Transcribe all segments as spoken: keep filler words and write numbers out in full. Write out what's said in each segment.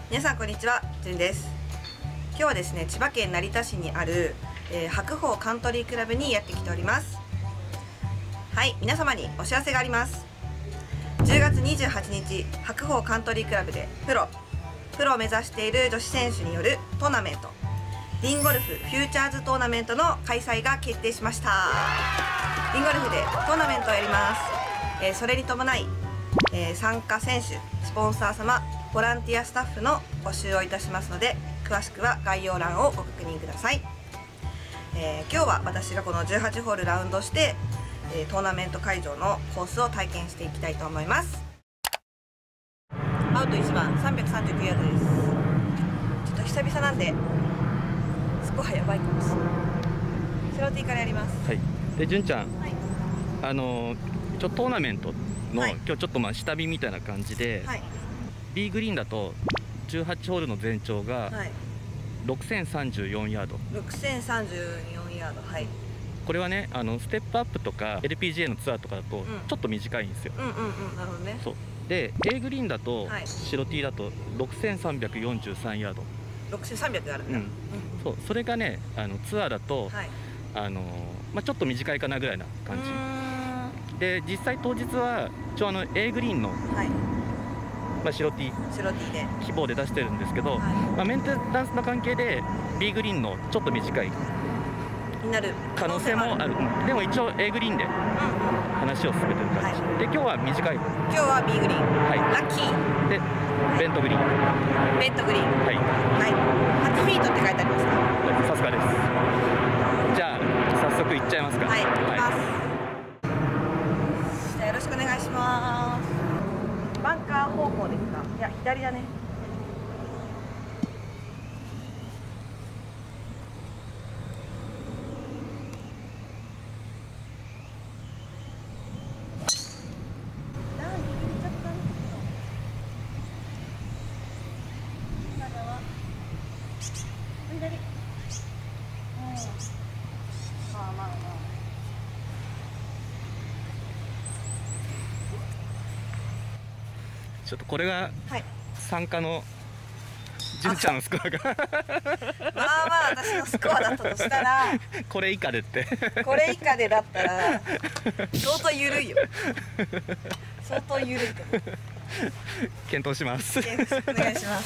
皆さんこんにちは、じゅんです。今日はですね、千葉県成田市にある、えー、白鵬カントリークラブにやってきております。はい、皆様にお知らせがあります。じゅうがつにじゅうはちにち、白鵬カントリークラブでプロプロを目指している女子選手によるトーナメント、リンゴルフフューチャーズトーナメントの開催が決定しました。リンゴルフでトーナメントをやります。えー、それに伴い、えー、参加選手、スポンサー様、ボランティアスタッフの募集をいたしますので、詳しくは概要欄をご確認ください。えー、今日は私がこのじゅうはちホールラウンドして、えー、トーナメント会場のコースを体験していきたいと思います。アウトいちばんさんびゃくさんじゅうきゅうヤードです。ちょっと久々なんでスコアやばいかもしれない。セロティからやります。 はい。で、純ちゃん、 はい、 あのちょトーナメントの、はい、今日ちょっとまあ下火みたいな感じで、はい、B グリーンだとじゅうはちホールの全長がろくせんさんじゅうよんヤード。 ろくせんさんじゅうよんヤード。はい。 これはね、あのステップアップとか エルピージェー のツアーとかだとちょっと短いんですよ。 うんうんうん、なるほどね。 そうで A グリーンだと、はい、白 T だとろくせんさんびゃくよんじゅうさんヤード。 ろくせんさんびゃくあるんだ。うん、 そう、それがね、あのツアーだと、はい、あのまあ、ちょっと短いかなぐらいな感じで、実際当日は一応あの A グリーンの、はい、まあ白 T 白 T で希望で出してるんですけど、はい、まあメンテナンスの関係で B グリーンのちょっと短いになる可能性もある。でも一応 A グリーンで話を進めてる感じ、はい、で今日は短い。 今日は B グリーン、はい、ラッキーでベントグリーン、 ベントグリーン、はい、はい、はちフィートって書いてありますか。 さすがです。じゃあ早速いっちゃいますか。 はい、行きます。じゃあよろしくお願いします。バンカー方向ですか。いや左だね。 ちょっとこれが参加の純ちゃんのスコアがまあまあ私のスコアだったとしたらこれ以下でってこれ以下でだったら相当緩いよ。相当緩いと思う。 検討します。 お願いします。多分ひ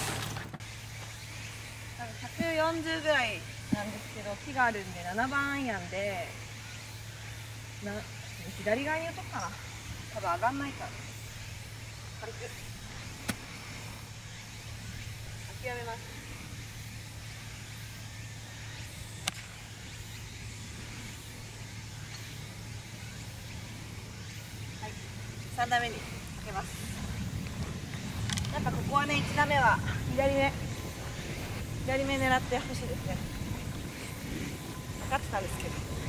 ゃくよんじゅうぐらいなんですけど、木があるんでななばんアイアンでな左側に打とうかな。多分上がんないから軽く諦めます。はい、さん打目にかけます。やっぱここはね、いち打目は左目左目狙ってほしいですね。分かってたんですけ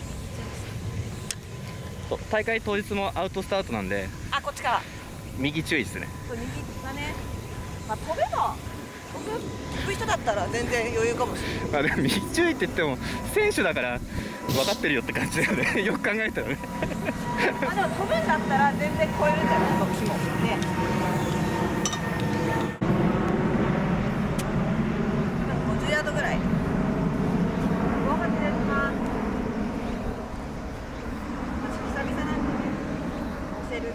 ど、 大会当日もアウトスタートなんで、 あ、こっちから右注意ですね。 そう、右がね、まあ飛べば僕飛ぶ人だったら全然余裕かもしれない。 まあでも右注意って言っても選手だから分かってるよって感じだよね。よく考えたらね。 まあでも飛ぶんだったら全然超えるんじゃない、こっちもね。ごじゅうヤードぐらい。ごはちでいきます。私久々なんでね、乗せる。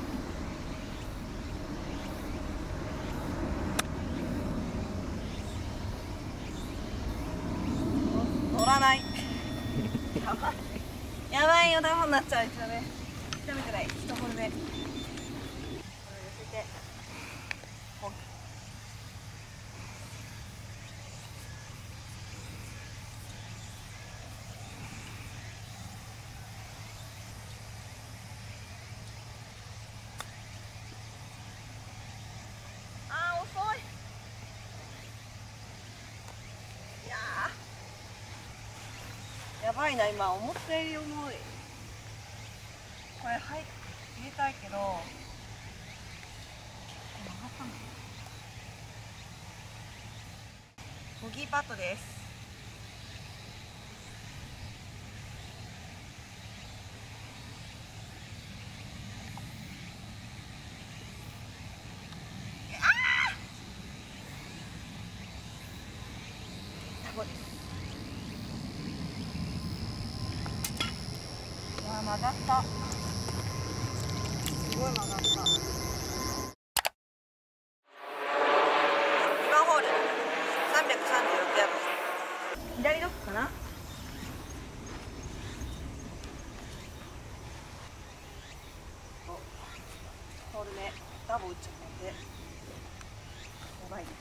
乗らない。やばい。やばいよ、ダウンになっちゃう。一応ね。一目くらい、一ホール目。これ寄せて。あー、遅い。いやー。やばいな、今思ったより重い。これ、はい、入れたいけど。曲がったの。ボギーパットです。 こです。うわ、曲がった。すごい曲がった。にばんホールさんびゃくさんじゅうろくヤード、左ドッグかな。ホール目ダボ打っちゃったんでやばいです。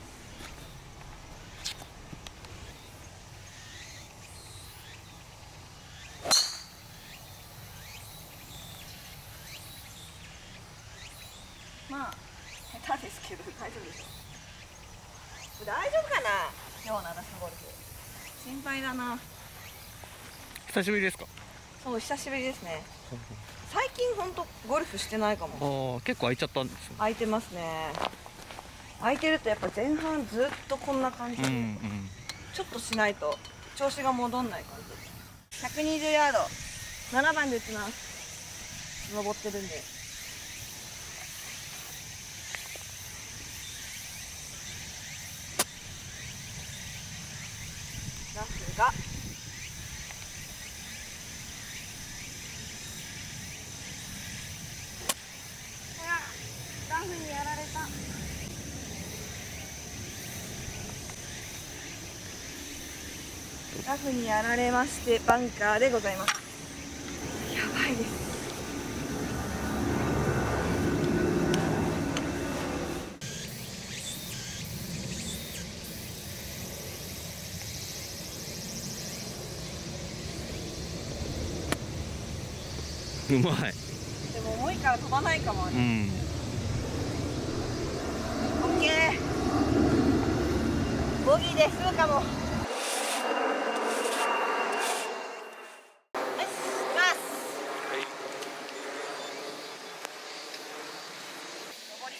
まあ下手ですけど大丈夫でしょ。大丈夫かな、今日の私のゴルフ。心配だな。 久しぶりですか？ そう、久しぶりですね。最近ほんとゴルフしてないかも。 ああ、結構空いちゃったんですね。 空いてますね。空いてるとやっぱ前半ずっとこんな感じで、うんうん、ちょっとしないと調子が戻んない感じ。ひゃくにじゅうヤード、ななばんで打ちます。登ってるんで。ラフがラフにやられた。ラフにやられましてバンカーでございます。やばいです。 うまい。 でも重いから飛ばないかも。うん、オッケー。ボギーで済むかも。よし、行きます。はい。上り。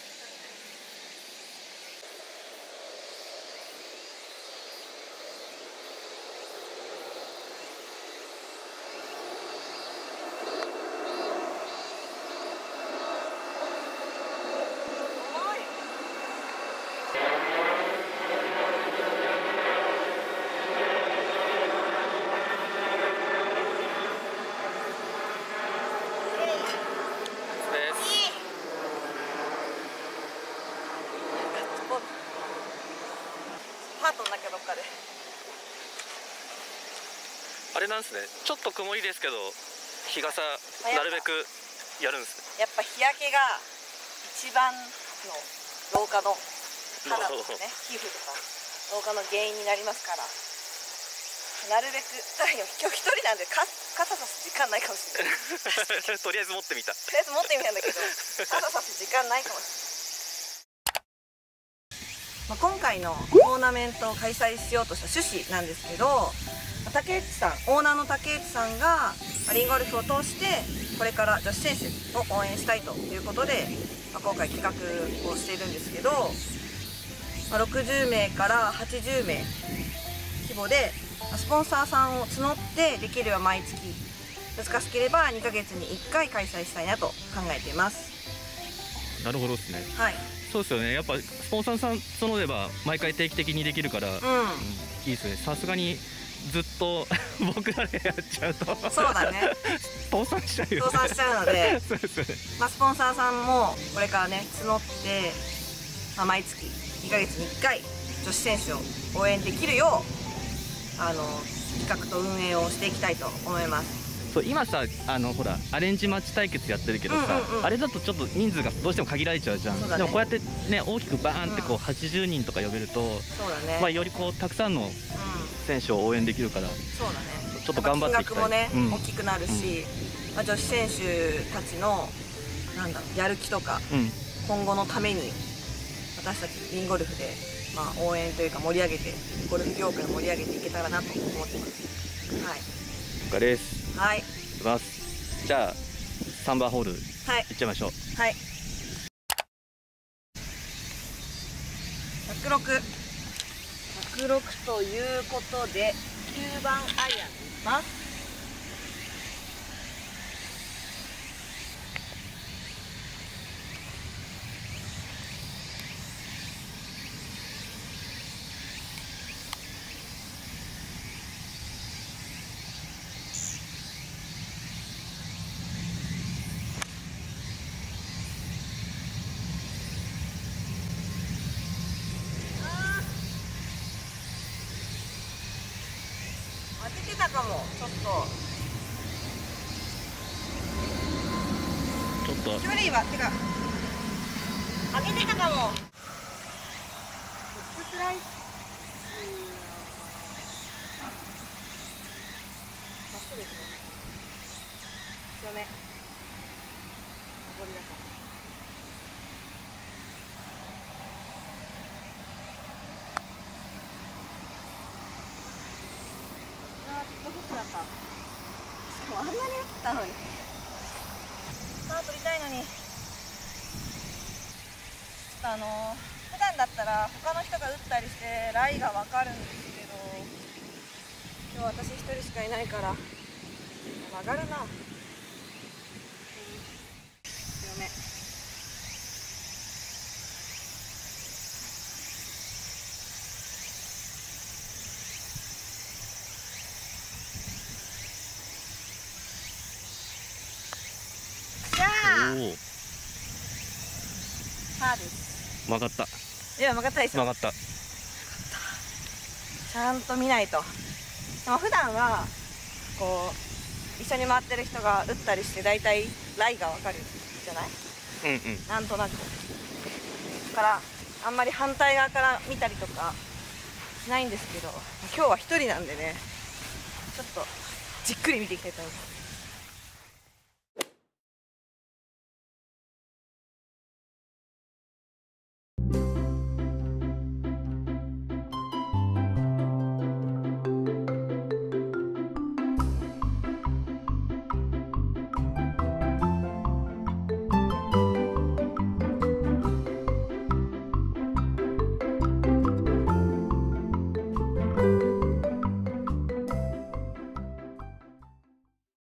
パートンだけどっかで。 あれなんですね。ちょっと曇りですけど日傘なるべくやるんですね。やっぱ日焼けが一番の老化の肌とかね、皮膚とか老化の原因になりますから、なるべく今日一人なんでか傘さす時間ないかもしれない。 とりあえず持ってみた。とりあえず持ってみたんだけど傘さす時間ないかもしれない。まあ、今回のトーナメントを開催しようとした趣旨なんですけど、竹内さん、オーナーの竹内さんがリンゴルフを通してこれから女子選手を応援したいということで、まあ、今回企画をしているんですけど、まあ、ろくじゅうめいからはちじゅうめい規模でスポンサーさんを募ってできれば毎月、難しければにかげつにいっかい開催したいなと考えています。 なるほどですね。 はい、 そうですよね。やっぱスポンサーさん募れば毎回定期的にできるから、うん、うん、いいですね。さすがにずっと僕らでやっちゃうとそうだね倒産しちゃうよね。 倒産しちゃうのでそうですね。 まあスポンサーさんもこれからね募って、まあ、毎月にかげつにいっかい女子選手を応援できるようあの企画と運営をしていきたいと思います。 そう今さあのほらアレンジマッチ対決やってるけどさ、うんうんうん、あれだとちょっと人数がどうしても限られちゃうじゃん。ね、でもこうやってね大きくバーンってこうはちじゅうにんとか呼べると、そうだね、まあよりこうたくさんの選手を応援できるから、そうだね、ちょっと頑張っていきたい。金額もね、うん、大きくなるし、うん、まあ女子選手たちのなんだろうやる気とか、うん、今後のために私たちリンゴルフでまあ応援というか盛り上げてゴルフ業界を盛り上げていけたらなと思ってます。はい。 了解です。 はい。 いきます。じゃあさんばんホール、はい、いっちゃいましょう。 はい。ひゃくろく、ひゃくろくということできゅうばんアイアンにします。 たかも。ちょっとちょっと距離はてか上げてたかも。スライスまっすぐですね。強め上りだから。だった。しかもあんなに打ったのにスター取りたいのに、ちょっとあのー、普段だったら他の人が打ったりしてライが分かるんですけど、今日私一人しかいないから曲がるな。強め。パーです。 曲がった。 いや曲がったですよ。 曲がった。 ちゃんと見ないと。でも普段はこう一緒に回ってる人が打ったりしてだいたいライがわかるじゃない？ うんうん。 なんとなく。だからあんまり反対側から見たりとかしないんですけど、今日は一人なんでね、ちょっとじっくり見ていきたいと思います。